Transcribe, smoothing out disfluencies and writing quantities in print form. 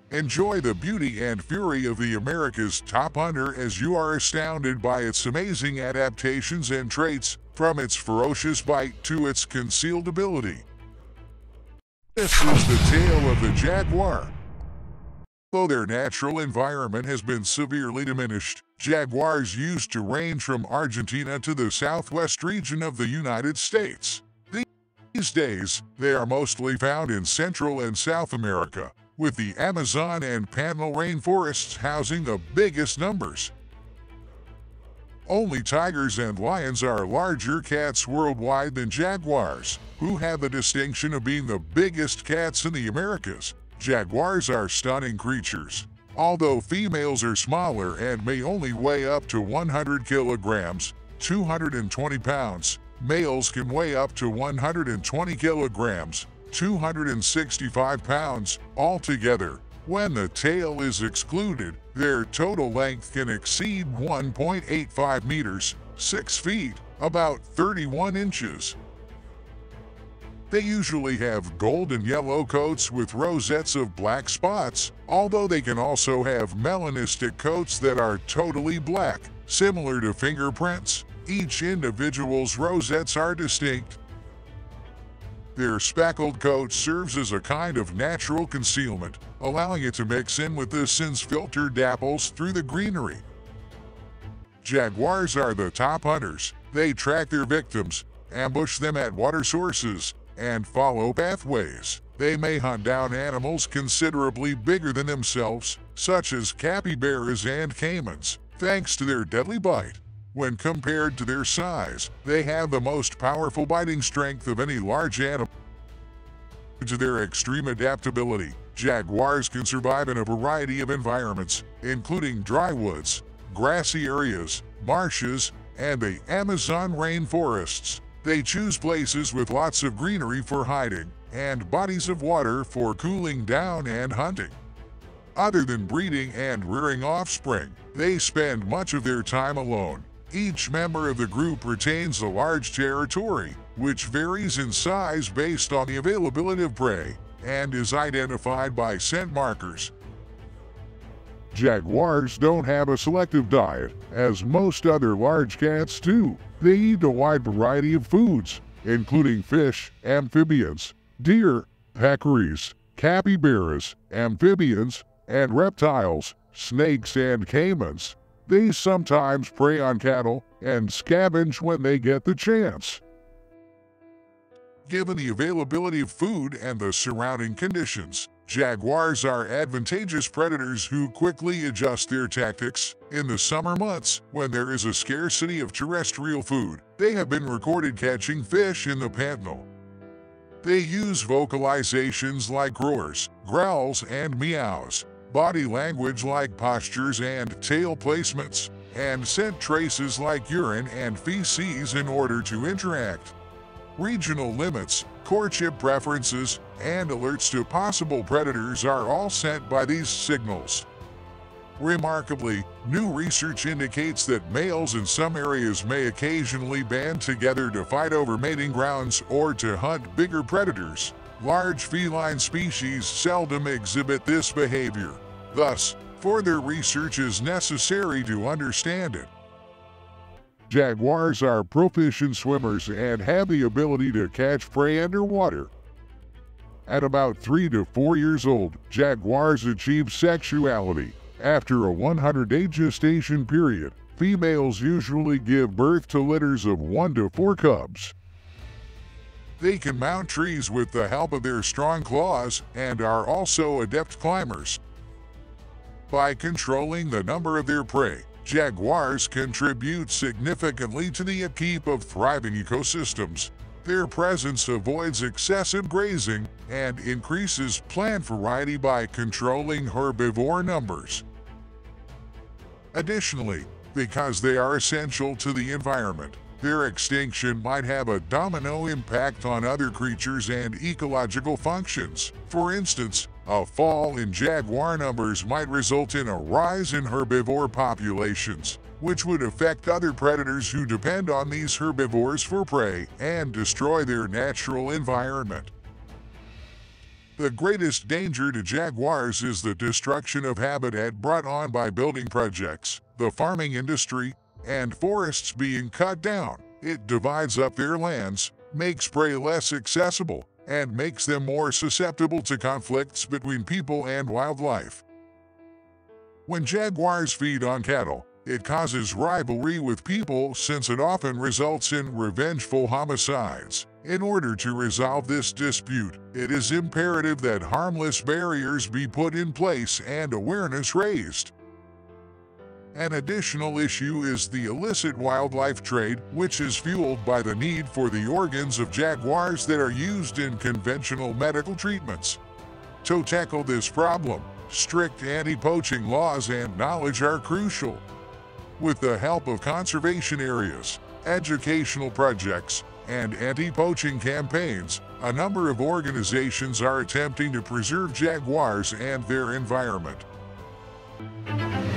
Enjoy the beauty and fury of the America's top hunter as you are astounded by its amazing adaptations and traits, from its ferocious bite to its concealed ability. This is the tale of the jaguar. Though their natural environment has been severely diminished, jaguars used to range from Argentina to the southwest region of the United States. These days, they are mostly found in Central and South America, with the Amazon and Pantanal rainforests housing the biggest numbers. Only tigers and lions are larger cats worldwide than jaguars, who have the distinction of being the biggest cats in the Americas. Jaguars are stunning creatures. Although females are smaller and may only weigh up to 100 kilograms, 220 pounds, males can weigh up to 120 kilograms, 265 pounds, altogether. When the tail is excluded, their total length can exceed 1.85 meters, 6 feet, about 31 inches. They usually have golden yellow coats with rosettes of black spots, although they can also have melanistic coats that are totally black, similar to fingerprints. Each individual's rosettes are distinct. Their speckled coat serves as a kind of natural concealment, allowing it to mix in with the sun's filter dapples through the greenery. Jaguars are the top hunters. They track their victims, ambush them at water sources, and follow pathways. They may hunt down animals considerably bigger than themselves, such as capybaras and caimans, thanks to their deadly bite. When compared to their size, they have the most powerful biting strength of any large animal. Due to their extreme adaptability, jaguars can survive in a variety of environments, including dry woods, grassy areas, marshes, and the Amazon rainforests. They choose places with lots of greenery for hiding, and bodies of water for cooling down and hunting. Other than breeding and rearing offspring, they spend much of their time alone. Each member of the group retains a large territory, which varies in size based on the availability of prey, and is identified by scent markers. Jaguars don't have a selective diet, as most other large cats do. They eat a wide variety of foods, including fish, amphibians, deer, peccaries, capybaras, amphibians, and reptiles, snakes and caimans. They sometimes prey on cattle and scavenge when they get the chance. Given the availability of food and the surrounding conditions, jaguars are advantageous predators who quickly adjust their tactics. In the summer months, when there is a scarcity of terrestrial food, they have been recorded catching fish in the Pantanal. They use vocalizations like roars, growls, and meows, body language like postures and tail placements, and scent traces like urine and feces in order to interact. Regional limits, courtship preferences, and alerts to possible predators are all sent by these signals. Remarkably, new research indicates that males in some areas may occasionally band together to fight over mating grounds or to hunt bigger predators. Large feline species seldom exhibit this behavior. Thus, further research is necessary to understand it. Jaguars are proficient swimmers and have the ability to catch prey underwater. At about 3 to 4 years old, jaguars achieve sexuality. After a 100-day gestation period, females usually give birth to litters of 1 to 4 cubs. They can mount trees with the help of their strong claws and are also adept climbers. By controlling the number of their prey, jaguars contribute significantly to the upkeep of thriving ecosystems. Their presence avoids excessive grazing and increases plant variety by controlling herbivore numbers. Additionally, because they are essential to the environment, their extinction might have a domino impact on other creatures and ecological functions. For instance, a fall in jaguar numbers might result in a rise in herbivore populations, which would affect other predators who depend on these herbivores for prey and destroy their natural environment. The greatest danger to jaguars is the destruction of habitat brought on by building projects, the farming industry, and forests being cut down. It divides up their lands, makes prey less accessible, and makes them more susceptible to conflicts between people and wildlife. When jaguars feed on cattle, it causes rivalry with people since it often results in revengeful homicides. In order to resolve this dispute, it is imperative that harmless barriers be put in place and awareness raised. An additional issue is the illicit wildlife trade, which is fueled by the need for the organs of jaguars that are used in conventional medical treatments. To tackle this problem, strict anti-poaching laws and knowledge are crucial. With the help of conservation areas, educational projects, and anti-poaching campaigns, a number of organizations are attempting to preserve jaguars and their environment.